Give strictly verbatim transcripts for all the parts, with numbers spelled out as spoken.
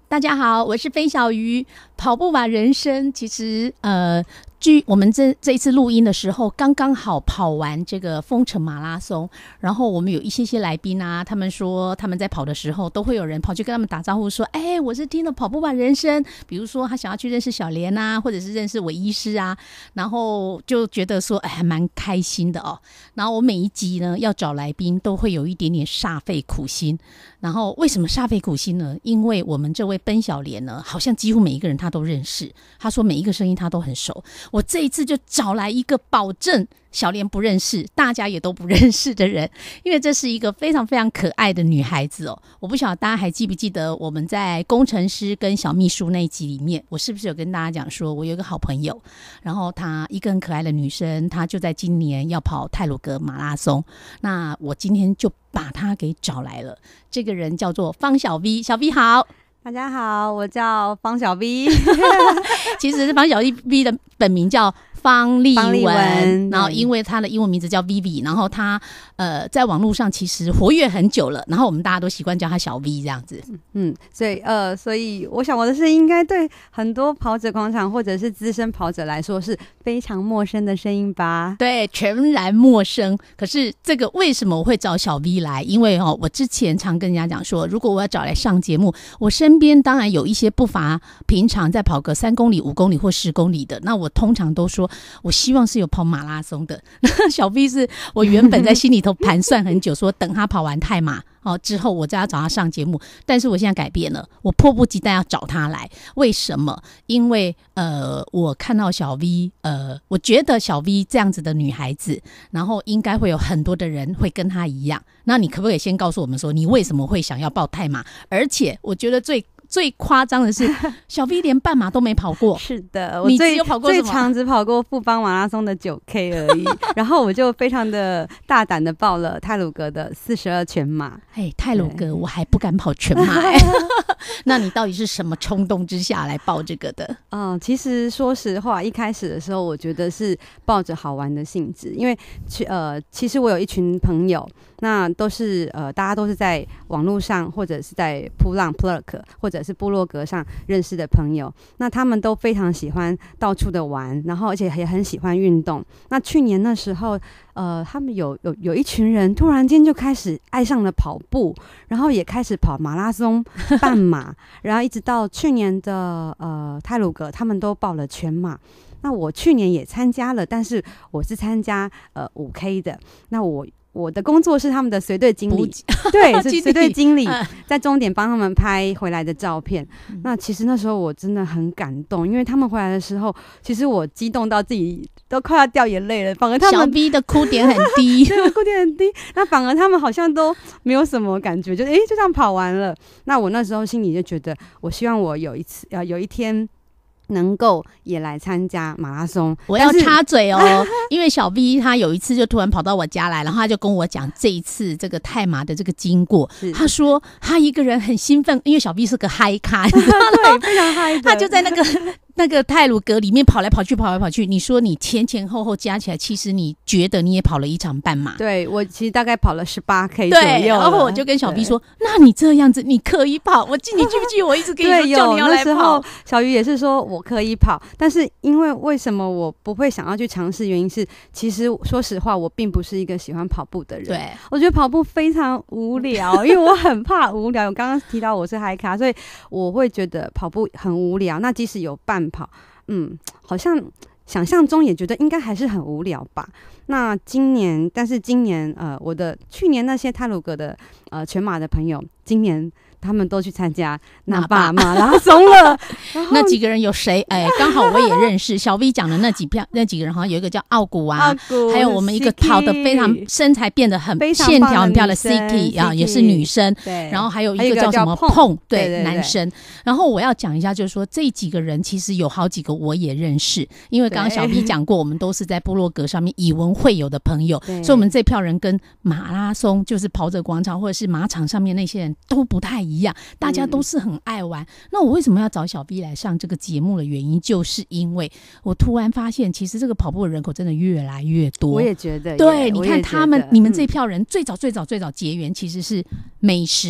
大家好，我是飞小鱼。跑步吧人生，其实呃，据我们这这一次录音的时候，刚刚好跑完这个丰城马拉松，然后我们有一些些来宾啊，他们说他们在跑的时候，都会有人跑去跟他们打招呼说，哎、欸，我是听了跑步吧人生，比如说他想要去认识小莲啊，或者是认识韦医师啊，然后就觉得说，哎、欸，还蛮开心的哦。然后我每一集呢要找来宾，都会有一点点煞费苦心。然后为什么煞费苦心呢？因为我们这位奔小莲呢，好像几乎每一个人他都认识，他说每一个声音他都很熟。我这一次就找来一个保证小莲不认识，大家也都不认识的人，因为这是一个非常非常可爱的女孩子哦。我不晓得大家还记不记得我们在工程师跟小秘书那一集里面，我是不是有跟大家讲说，我有一个好朋友，然后她一个很可爱的女生，她就在今年要跑太鲁阁马拉松。那我今天就把她给找来了，这个人叫做方小 V。 小 V 好。 大家好，我叫方小 V 其实是方小 V 的本名叫方丽 文, 方丽文， 然后因为他的英文名字叫 Vivi， 然后他呃在网络上其实活跃很久了，然后我们大家都习惯叫他小 V 这样子。 嗯，所以呃，所以我想我的声音应该对很多跑者广场或者是资深跑者来说是非常陌生的声音吧？ 对，全然陌生。可是这个为什么我会找小 V 来？因为哦，我之前常跟人家讲说，如果我要找来上节目，我身边当然有一些不乏平常在跑个三公里、五公里或十公里的，那我通常都说，我希望是有跑马拉松的。小 V 是我原本在心里头盘算很久，说等他跑完泰马哦之后，我再要找他上节目。但是我现在改变了，我迫不及待要找他来。为什么？因为呃，我看到小 V， 呃，我觉得小 V 这样子的女孩子，然后应该会有很多的人会跟她一样。那你可不可以先告诉我们说，你为什么会想要报泰马？而且我觉得最最夸张的是，小 V 连半马都没跑过。 是的，我你只有跑过什么？ 最长只跑过富邦马拉松的 九 K 而已。然后我就非常的大胆的报了太鲁阁的四十二全马。 哎，太鲁阁我还不敢跑全马哎。那你到底是什么冲动之下来报这个的？ 嗯、呃，其实说实话，一开始的时候，我觉得是抱着好玩的性质，因为呃，其实我有一群朋友，那都是呃，大家都是在网络上或者是在扑浪 Plurk 或者是部落格上认识的朋友，那他们都非常喜欢到处的玩，然后而且也很喜欢运动。那去年那时候，呃，他们有有有一群人突然间就开始爱上了跑步，然后也开始跑马拉松、半马，然后一直到去年的呃太鲁阁，他们都报了全马。那我去年也参加了，但是我是参加呃五 K 的。那我我的工作是他们的随队经理，对，是随队经理，在终点帮他们拍回来的照片。嗯、那其实那时候我真的很感动，因为他们回来的时候，其实我激动到自己都快要掉眼泪了。反而他们小 V 的哭点很低， 对，我哭点很低。那反而他们好像都没有什么感觉，就哎、欸、就这样跑完了。那我那时候心里就觉得，我希望我有一次呃有一天能够也来参加马拉松。 我要插嘴哦，因为小 V 他有一次就突然跑到我家来，然后他就跟我讲这一次这个泰马的这个经过。他说他一个人很兴奋，因为小 V 是个嗨咖， 对，非常嗨的。 他就在那个那个太鲁阁里面跑来跑去，跑来跑去。你说你前前后后加起来，其实你觉得你也跑了一场半马。 对，我其实大概跑了十八 K 左右。 对，然后我就跟小 V 说：“那你这样子，你可以跑。我记你记不记？我一直跟你说叫你要来跑。” 那时候小鱼也是说我可以跑，但是因为为什么我不会想要去尝试？原因是，其实说实话，我并不是一个喜欢跑步的人。 对， 我觉得跑步非常无聊，因为我很怕无聊。我刚刚提到我是嗨咖，所以我会觉得跑步很无聊。那即使有伴跑，嗯，好像想象中也觉得应该还是很无聊吧。那今年，但是今年呃，我的去年那些太鲁阁的呃全马的朋友，今年他们都去参加那霸马拉松了。 那几个人有谁？哎，刚好我也认识小 V 讲的那几票，那几个人好像有一个叫奥古啊，还有我们一个跑得非常身材变得很线条很漂亮的 Siki 啊，也是女生。 对， 然后还有一个叫什么碰，对，男生。然后我要讲一下，就是说这几个人其实有好几个我也认识，因为刚刚小 V 讲过，我们都是在部落格上面以文会友的朋友，所以我们这票人跟马拉松就是跑者广场或者是马场上面那些人都不太一样，大家都是很爱玩。嗯、那我为什么要找小 V 来上这个节目的原因，就是因为我突然发现，其实这个跑步的人口真的越来越多。 我也觉得， 对，你看他们，你们这一嗯、 票人最早最早最早结缘其实是美食。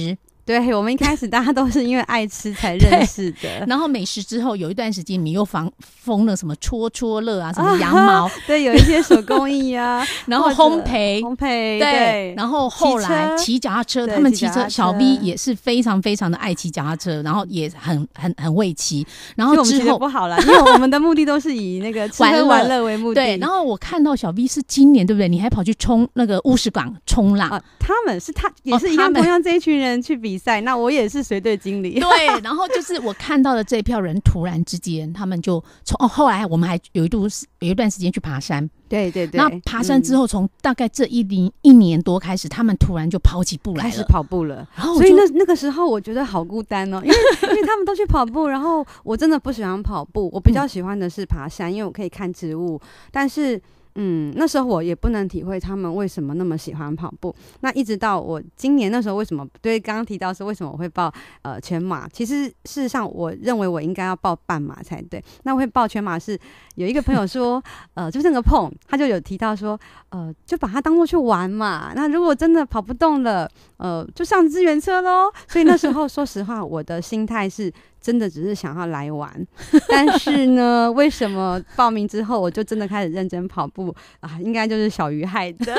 对，我们一开始大家都是因为爱吃才认识的， 然后美食之后有一段时间你又防封了什么戳戳乐啊，什么羊毛，啊、 对，有一些手工艺啊， 然后烘焙， 烘焙，对， 对，然后后来骑脚踏车，他们骑车，小 V 也是非常非常的爱骑脚踏车，然后也很很很会骑，然后之后不好啦，因为我们的目的都是以那个吃喝玩乐为目的， 对，然后我看到小 V 是今年对不对？你还跑去冲那个乌石港冲浪、 啊、他们是他也是一样同样这一群人去比赛、哦，那我也是随队经理。 对，然后就是我看到的这一票人，突然之间他们就从哦，后来我们还有一度有一段时间去爬山。 对对对， 那爬山之后，从、嗯、大概这一年一年多开始，他们突然就跑起步来了， 开始跑步了。 然后所以那那个时候我觉得好孤单哦，因为因为他们都去跑步，然后我真的不喜欢跑步，我比较喜欢的是爬山，因为我可以看植物，但是。嗯，那时候我也不能体会他们为什么那么喜欢跑步。那一直到我今年那时候，为什么对刚刚提到是为什么我会报呃全马？其实事实上，我认为我应该要报半马才对。那我会报全马是有一个朋友说，呃，就是那个碰，他就有提到说，呃，就把它当作去玩嘛。那如果真的跑不动了，呃，就上支援车咯。所以那时候说实话，我的心态是。真的只是想要来玩，但是呢，为什么报名之后我就真的开始认真跑步啊？应该就是小鱼害的，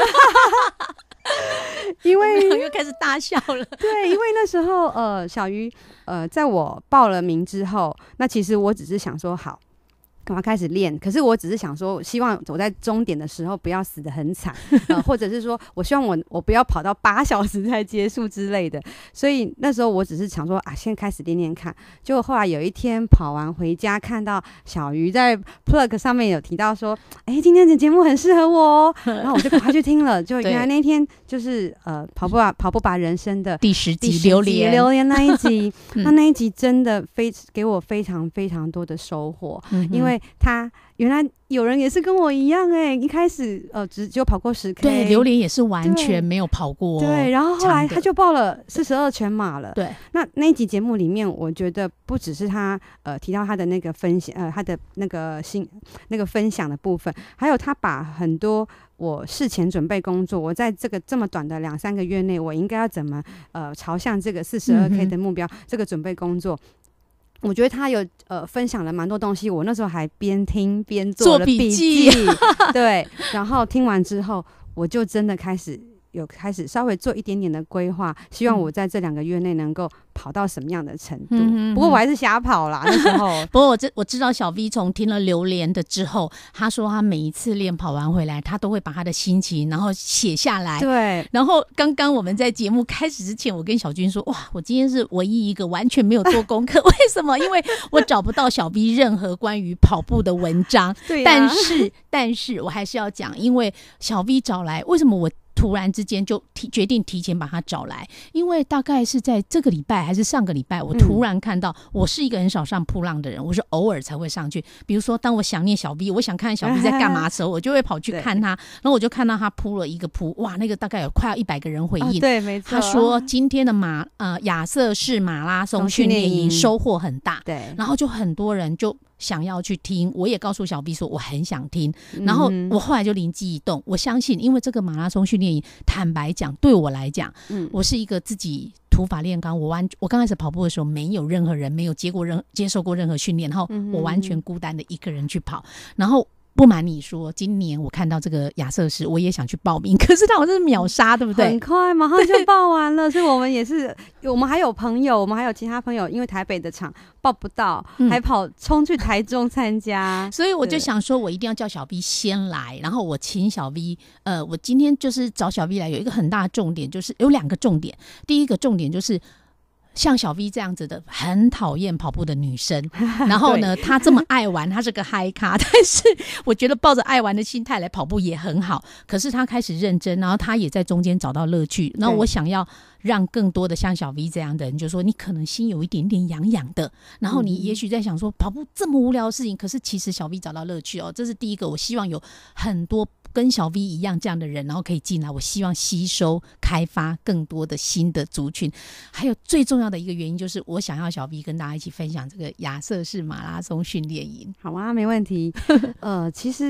因为又开始大笑了。 对，因为那时候呃，小鱼呃，在我报了名之后，那其实我只是想说好。我要开始练，可是我只是想说，希望我在终点的时候不要死得很惨、呃，或者是说我希望我我不要跑到八小时才结束之类的。所以那时候我只是想说啊，先开始练练看。结果后来有一天跑完回家，看到小鱼在 Plug 上面有提到说，哎、欸，今天的节目很适合我哦，然后我就赶快去听了。就原来那天就是呃跑步啊跑步吧人生的第十集榴莲榴莲那一集，那那一集真的非给我非常非常多的收获，嗯、因为。他原来有人也是跟我一样哎、欸，一开始呃只只有跑过十 K， 对，榴莲也是完全没有跑过、哦， 对，然后后来他就报了四十二全马了。 对， 那那一集节目里面，我觉得不只是他呃提到他的那个分享，呃他的那个新那个分享的部分，还有他把很多我事前准备工作，我在这个这么短的两三个月内，我应该要怎么呃朝向这个四十二 K 的目标、嗯，这个准备工作。我觉得他有呃分享了蛮多东西，我那时候还边听边做了笔记，对，然后听完之后，我就真的开始有开始稍微做一点点的规划，希望我在这两个月内能够跑到什么样的程度。嗯、不过我还是瞎跑啦那时候。 不过我知我知道小 V 从听了榴莲的之后，他说他每一次练跑完回来，他都会把他的心情然后写下来。 对。 然后刚刚我们在节目开始之前，我跟小军说，哇，我今天是唯一一个完全没有做功课，为什么？因为我找不到小 V 任何关于跑步的文章。 对、啊。 但是但是我还是要讲，因为小 V 找来，为什么我？突然之间就提决定提前把他找来，因为大概是在这个礼拜还是上个礼拜，我突然看到，我是一个很少上噗浪的人，我是偶尔才会上去。比如说，当我想念小 V， 我想看小 V 在干嘛的时候，我就会跑去看他，然后我就看到他噗了一个噗，哇，那个大概有快要一百个人回应。 啊、对，没错。 他说今天的马呃亚瑟士马拉松训练营收获很大， 对， 然后就很多人就。想要去听，我也告诉小 B 说我很想听，然后我后来就灵机一动，我相信，因为这个马拉松训练营，坦白讲，对我来讲，嗯，我是一个自己土法炼钢，我完，我刚开始跑步的时候，没有任何人，没有接过任接受过任何训练，然后我完全孤单的一个人去跑，然后。不瞒你说，今年我看到这个亚瑟士，我也想去报名，可是他好像是秒杀，对不对？ 很快，马上就报完了。所以我们也是，我们还有朋友，我们还有其他朋友，因为台北的场报不到，嗯、还跑冲去台中参加。 所以我就想说，我一定要叫小 V 先来，然后我请小 V， 呃，我今天就是找小 V 来，有一个很大的重点，就是有两个重点。第一个重点就是。像小 V 这样子的很讨厌跑步的女生，然后呢她这么爱玩，她是个嗨咖，但是我觉得抱着爱玩的心态来跑步也很好，可是她开始认真，然后她也在中间找到乐趣，然后我想要让更多的像小 V 这样的人，就说你可能心有一点点痒痒的，然后你也许在想说跑步这么无聊的事情，可是其实小 V 找到乐趣哦，这是第一个，我希望有很多跟小 V 一样这样的人，然后可以进来，我希望吸收开发更多的新的族群。还有最重要的一个原因就是我想要小 V 跟大家一起分享这个亚瑟士马拉松训练营。 好啊，没问题。呃，其实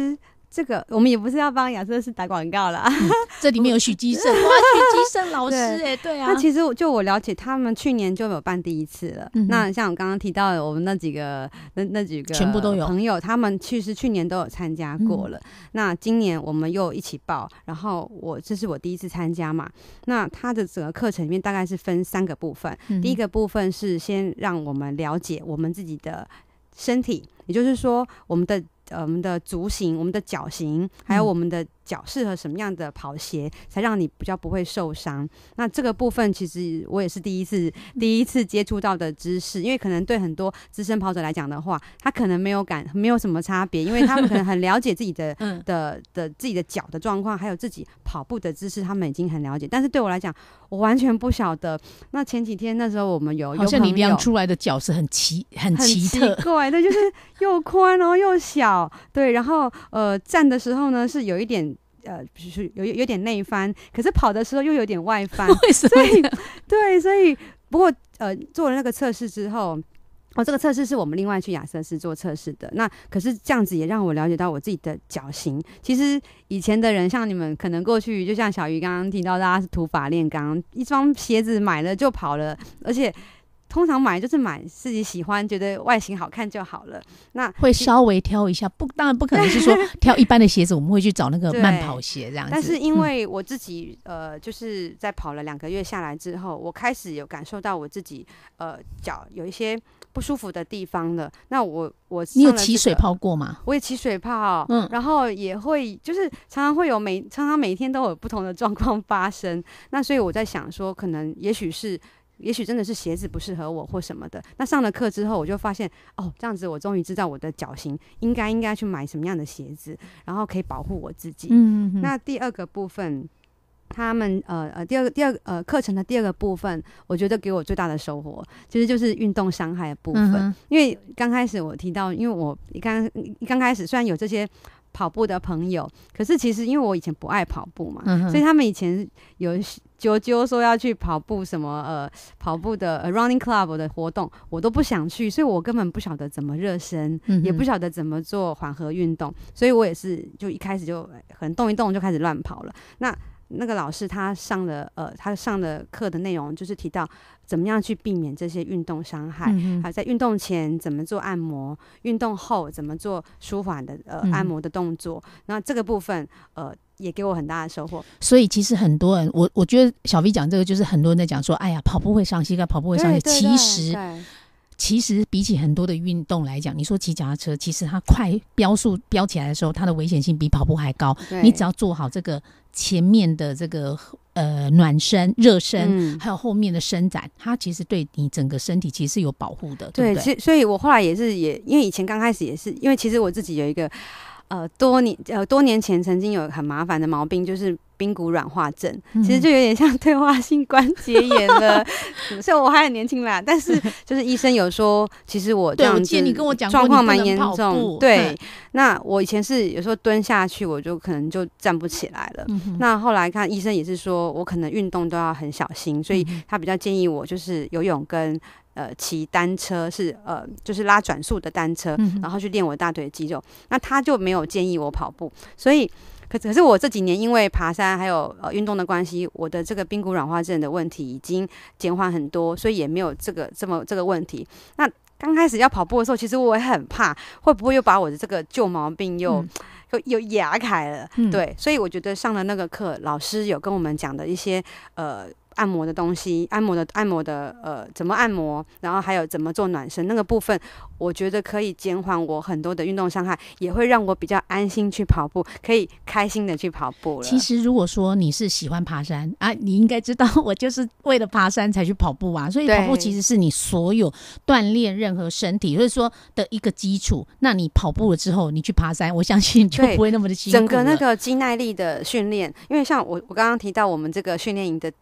这个我们也不是要帮亚瑟士打广告啦、 嗯，这里面有许基胜，哇，许基胜老师哎、欸，对啊。 那其实就我了解，他们去年就有办第一次了。嗯、那像我刚刚提到的，我们那几个那那几个全部都有朋友，他们其实去年都有参加过了、嗯。那今年我们又一起报，然后我这是我第一次参加嘛。那他的整个课程里面大概是分三个部分，嗯、第一个部分是先让我们了解我们自己的身体，也就是说我们的。呃，我们的足型、我们的脚型，还有我们的脚适合什么样的跑鞋，才让你比较不会受伤。那这个部分其实我也是第一次第一次接触到的知识，因为可能对很多资深跑者来讲的话，他可能没有感没有什么差别，因为他们可能很了解自己的的的, 的自己的脚的状况，还有自己跑步的姿势，他们已经很了解。但是对我来讲，我完全不晓得。那前几天那时候我们有， 好像你量出来的脚是很奇很奇特， 很奇怪的，就是又宽然后又小。对，然后呃站的时候呢是有一点呃就是有有点内翻，可是跑的时候又有点外翻。 为什么？ 所以对，所以不过呃做了那个测试之后。哦，这个测试是我们另外去亚瑟士做测试的。那可是这样子也让我了解到我自己的脚型。其实以前的人，像你们可能过去，就像小鱼刚刚提到，大家是土法炼钢，一双鞋子买了就跑了，而且通常买就是买自己喜欢，觉得外形好看就好了。那会稍微挑一下，不，当然不可能是说挑一般的鞋子，我们会去找那个慢跑鞋这样子。 但是因为我自己、嗯、呃，就是在跑了两个月下来之后，我开始有感受到我自己呃脚有一些不舒服的地方了。那我我、这个、 你有起水泡过吗？ 我也起水泡，嗯，然后也会就是常常会有每常常每天都有不同的状况发生。那所以我在想说，可能也许是。也许真的是鞋子不适合我或什么的。那上了课之后，我就发现哦，这样子我终于知道我的脚型应该应该去买什么样的鞋子，然后可以保护我自己。嗯嗯。那第二个部分，他们呃呃第二个第二个呃课程的第二个部分，我觉得给我最大的收获，其实就是运动伤害的部分。嗯、因为刚开始我提到，因为我刚刚开始虽然有这些。跑步的朋友，可是其实因为我以前不爱跑步嘛，嗯、所以他们以前有啾啾说要去跑步什么呃跑步的、呃、running club 的活动，我都不想去，所以我根本不晓得怎么热身，嗯、也不晓得怎么做缓和运动，所以我也是就一开始就可能动一动就开始乱跑了。那那个老师他上的呃他上的课的内容就是提到怎么样去避免这些运动伤害，嗯、还有在运动前怎么做按摩，运动后怎么做舒缓的呃、嗯、按摩的动作。那这个部分呃也给我很大的收获。 所以其实很多人，我我觉得小 V 讲这个，就是很多人在讲说，哎呀，跑步会伤膝盖，跑步会伤膝盖。其实。其实比起很多的运动来讲，你说骑脚踏车，其实它快飙速飙起来的时候，它的危险性比跑步还高。你只要做好这个前面的这个呃暖身、热身、嗯，还有后面的伸展，它其实对你整个身体其实是有保护的，对不对？ 对，所以我后来也是也，因为以前刚开始也是，因为其实我自己有一个呃多年呃多年前曾经有很麻烦的毛病，就是髌骨软化症，其实就有点像退化性关节炎了。虽然我还很年轻啦，但是就是医生有说，其实我这样子状况蛮严重。对，那我以前是有时候蹲下去，我就可能就站不起来了。嗯、那后来看医生也是说我可能运动都要很小心，所以他比较建议我就是游泳跟呃骑单车，是呃就是拉转速的单车，嗯、然后去练我大腿的肌肉。那他就没有建议我跑步，所以。可可是我这几年因为爬山还有呃运动的关系，我的这个髌骨软化症的问题已经减缓很多，所以也没有这个这么这个问题。那刚开始要跑步的时候，其实我也很怕会不会又把我的这个旧毛病又、嗯、又又压开了、嗯。对，所以我觉得上了那个课，老师有跟我们讲的一些呃。按摩的东西，按摩的按摩的呃，怎么按摩，然后还有怎么做暖身那个部分，我觉得可以减缓我很多的运动伤害，也会让我比较安心去跑步，可以开心的去跑步了。 其实如果说你是喜欢爬山啊，你应该知道我就是为了爬山才去跑步啊，所以跑步其实是你所有锻炼任何身体或者说的一个基础。那你跑步了之后，你去爬山，我相信就不会那么的辛苦了。 整个那个肌耐力的训练，因为像我我刚刚提到我们这个训练营的第三个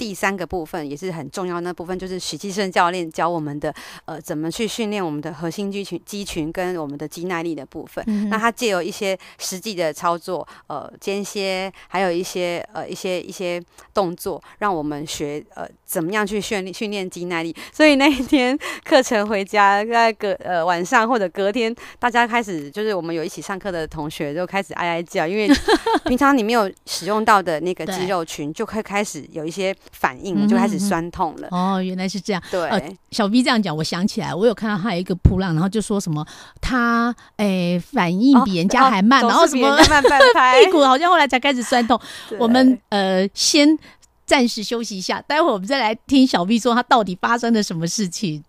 部分也是很重要的那部分，就是许继胜教练教我们的呃怎么去训练我们的核心肌群肌群跟我们的肌耐力的部分。嗯、那他借由一些实际的操作，呃间歇，还有一些呃一些一些动作，让我们学呃怎么样去训练训练肌耐力。所以那一天课程回家，在隔呃晚上或者隔天，大家开始就是我们有一起上课的同学就开始哀哀叫，因为平常你没有使用到的那个肌肉群，就会开始有一些反应，就开始酸痛了。 哦，原来是这样。 对， 呃、小 V 这样讲，我想起来，我有看到他有一个噗浪，然后就说什么他诶、欸、反应比人家还慢， 哦、 然后什么慢半拍屁股好像后来才开始酸痛。我们呃先暂时休息一下，待会我们再来听小 V 说他到底发生了什么事情。